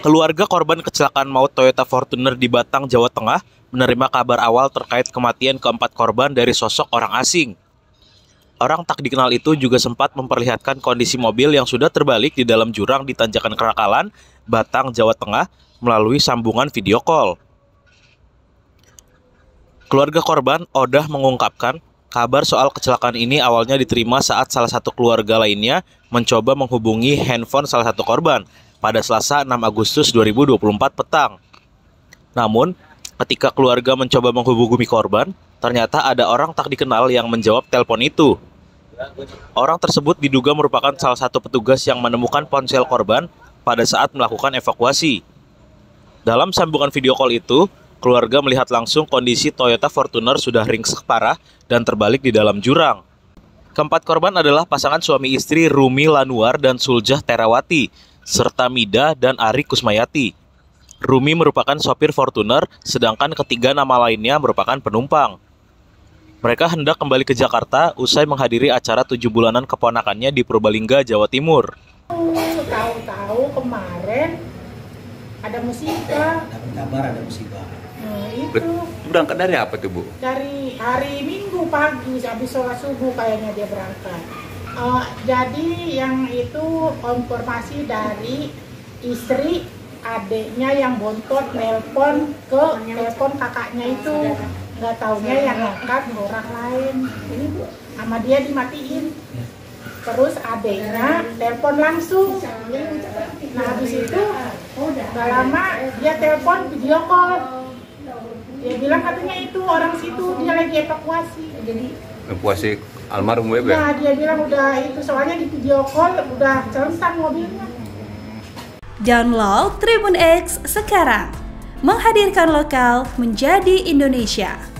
Keluarga korban kecelakaan maut Toyota Fortuner di Batang, Jawa Tengah menerima kabar awal terkait kematian keempat korban dari sosok orang asing. Orang tak dikenal itu juga sempat memperlihatkan kondisi mobil yang sudah terbalik di dalam jurang di Tanjakan Kerakalan, Batang, Jawa Tengah melalui sambungan video call. Keluarga korban, Odah, mengungkapkan kabar soal kecelakaan ini awalnya diterima saat salah satu keluarga lainnya mencoba menghubungi handphone salah satu korban pada Selasa 6 Agustus 2024 petang. Namun, ketika keluarga mencoba menghubungi korban, ternyata ada orang tak dikenal yang menjawab telepon itu. Orang tersebut diduga merupakan salah satu petugas yang menemukan ponsel korban pada saat melakukan evakuasi. Dalam sambungan video call itu, keluarga melihat langsung kondisi Toyota Fortuner sudah ringsek parah dan terbalik di dalam jurang. Keempat korban adalah pasangan suami istri Rumi Lanuar dan Suljah Terawati, serta Mida dan Ari Kusmayati. Rumi merupakan sopir Fortuner, sedangkan ketiga nama lainnya merupakan penumpang. Mereka hendak kembali ke Jakarta usai menghadiri acara 7 bulanan keponakannya di Purbalingga, Jawa Timur. Tahu-tahu kemarin ada musibah. Dapat kabar ada musibah. Nah, itu. Berangkat dari apa tuh, Bu? Dari hari Minggu pagi, habis sholat subuh kayaknya dia berangkat. Jadi yang itu informasi dari istri adiknya yang bontot nelpon ke telepon kakaknya itu, nggak taunya yang ngangkat orang lain. Ini sama dia dimatiin. Terus adiknya telepon langsung. Nah habis itu nggak lama dia telepon video call. Dia bilang katanya itu orang situ dia lagi evakuasi. Jadi Evakuasi almarhum ya? nah, dia bilang udah itu soalnya di video call udah celentang mobilnya. Download Tribun X sekarang, menghadirkan lokal menjadi Indonesia.